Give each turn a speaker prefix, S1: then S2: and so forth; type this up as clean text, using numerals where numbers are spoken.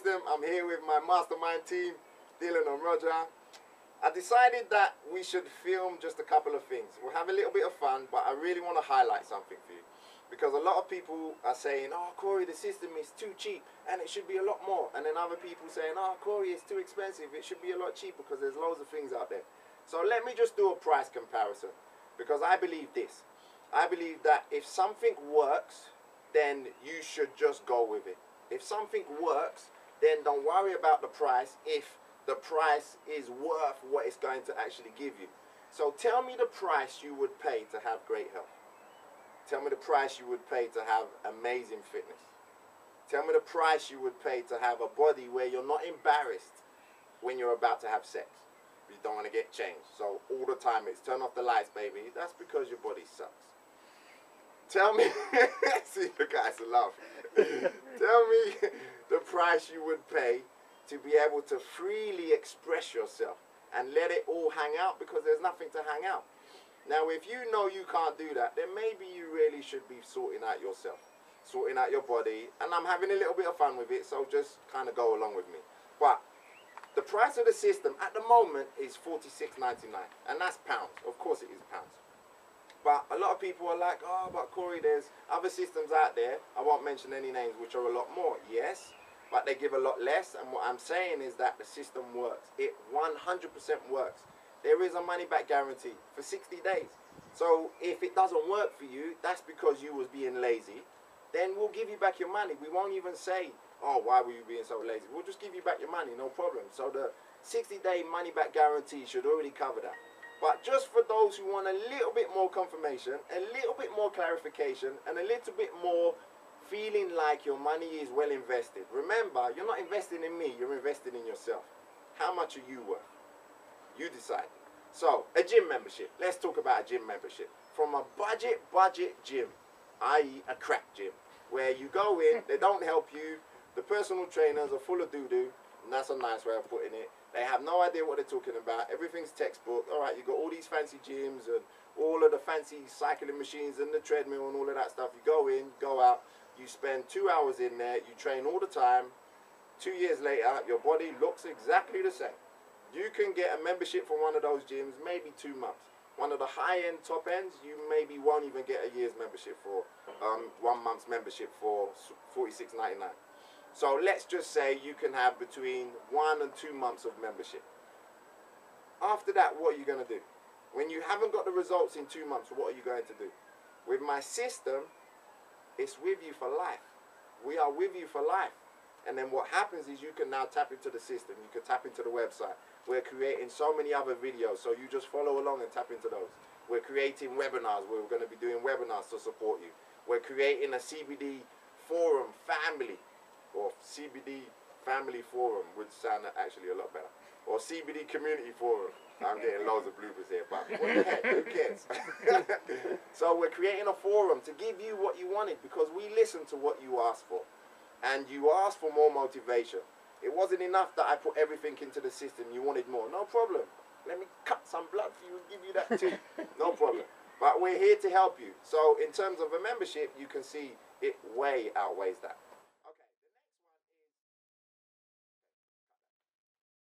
S1: system. I'm here with my mastermind team, Dylan and Roger. I decided that we should film just a couple of things. We'll have a little bit of fun, but I really want to highlight something for you. Because a lot of people are saying, oh, Corey, the system is too cheap and it should be a lot more. And then other people saying, oh, Corey, it's too expensive. It should be a lot cheaper because there's loads of things out there. So let me just do a price comparison, because I believe this. I believe that if something works, then you should just go with it. If something works, then don't worry about the price if the price is worth what it's going to actually give you. So tell me the price you would pay to have great health. Tell me the price you would pay to have amazing fitness. Tell me the price you would pay to have a body where you're not embarrassed when you're about to have sex. You don't want to get changed. So all the time it's turn off the lights, baby. That's because your body sucks. Tell me, see the guys are laughing. Tell me the price you would pay to be able to freely express yourself and let it all hang out, because there's nothing to hang out. Now, if you know you can't do that, then maybe you really should be sorting out yourself, sorting out your body. And I'm having a little bit of fun with it, so just kind of go along with me. But the price of the system at the moment is $46.99, and that's pounds. Of course it is pounds. But a lot of people are like, oh, but Corey, there's other systems out there. I won't mention any names, which are a lot more. Yes, but they give a lot less. And what I'm saying is that the system works. It 100% works. There is a money-back guarantee for 60 days. So if it doesn't work for you, that's because you was being lazy. Then we'll give you back your money. We won't even say, oh, why were you being so lazy? We'll just give you back your money, no problem. So the 60-day money-back guarantee should already cover that. But just for those who want a little bit more confirmation, a little bit more clarification, and a little bit more feeling like your money is well invested. Remember, you're not investing in me, you're investing in yourself. How much are you worth? You decide. So, a gym membership. Let's talk about a gym membership. From a budget gym, i.e. a crap gym, where you go in, they don't help you, the personal trainers are full of doo-doo, and that's a nice way of putting it. They have no idea what they're talking about. Everything's textbook. All right, you've got all these fancy gyms and all of the fancy cycling machines and the treadmill and all of that stuff. You go in, go out, you spend 2 hours in there, you train all the time. 2 years later, your body looks exactly the same. You can get a membership for one of those gyms, maybe 2 months. One of the high-end top ends, you maybe won't even get a year's membership for, 1 month's membership for $46.99. So let's just say you can have between 1 and 2 months of membership. After that, what are you going to do? When you haven't got the results in 2 months, what are you going to do? With my system, it's with you for life. We are with you for life. And then what happens is you can now tap into the system. You can tap into the website. We're creating so many other videos, so you just follow along and tap into those. We're creating webinars. We're going to be doing webinars to support you. We're creating a CBD forum family, or CBD family forum would sound actually a lot better. Or CBD community forum. I'm getting loads of bloopers here, but what the heck, who cares? So we're creating a forum to give you what you wanted, because we listen to what you asked for. And you asked for more motivation. It wasn't enough that I put everything into the system. You wanted more. No problem. Let me cut some blood for you and give you that too. No problem. But we're here to help you. So in terms of a membership, you can see it way outweighs that.